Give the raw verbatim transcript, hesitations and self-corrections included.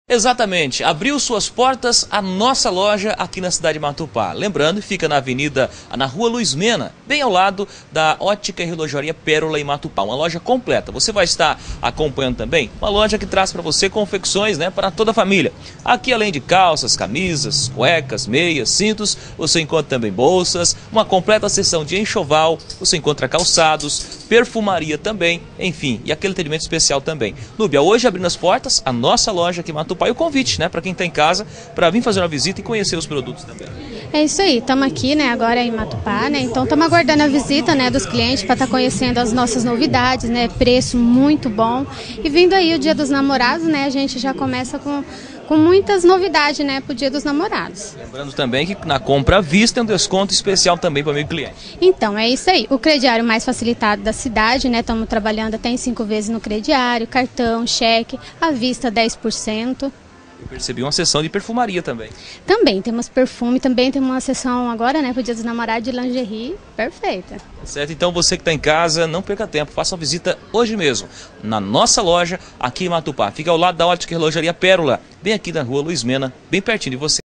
Exatamente, abriu suas portas a nossa loja aqui na cidade de Matupá. Lembrando, fica na avenida, na rua Luiz Mena, bem ao lado da Ótica e Relojoaria Pérola em Matupá. Uma loja completa. Você vai estar acompanhando também uma loja que traz para você confecções, né, para toda a família. Aqui, além de calças, camisas, cuecas, meias, cintos, você encontra também bolsas, uma completa seção de enxoval, você encontra calçados, perfumaria também, enfim, e aquele atendimento especial também. Núbia, hoje abrindo as portas, a nossa loja aqui em Matupá. E o convite, né, para quem está em casa, para vir fazer uma visita e conhecer os produtos também. É isso aí, estamos aqui, né, agora em Matupá, né, então estamos aguardando a visita, né, dos clientes para estar tá conhecendo as nossas novidades, né, preço muito bom. E vindo aí o Dia dos Namorados, né, a gente já começa com, com muitas novidades, né, para o Dia dos Namorados. Lembrando também que na compra à vista tem um desconto especial também para o meu cliente. Então, é isso aí, o crediário mais facilitado da cidade, né, estamos trabalhando até em cinco vezes no crediário, cartão, cheque, à vista dez por cento. Eu percebi uma sessão de perfumaria também. Também temos perfume, também temos uma sessão agora, né, para o Dia dos Namorados de lingerie, perfeita. Certo, então você que está em casa, não perca tempo, faça uma visita hoje mesmo, na nossa loja aqui em Matupá. Fica ao lado da Ótica e Relojoaria Pérola, bem aqui na rua Luiz Mena, bem pertinho de você.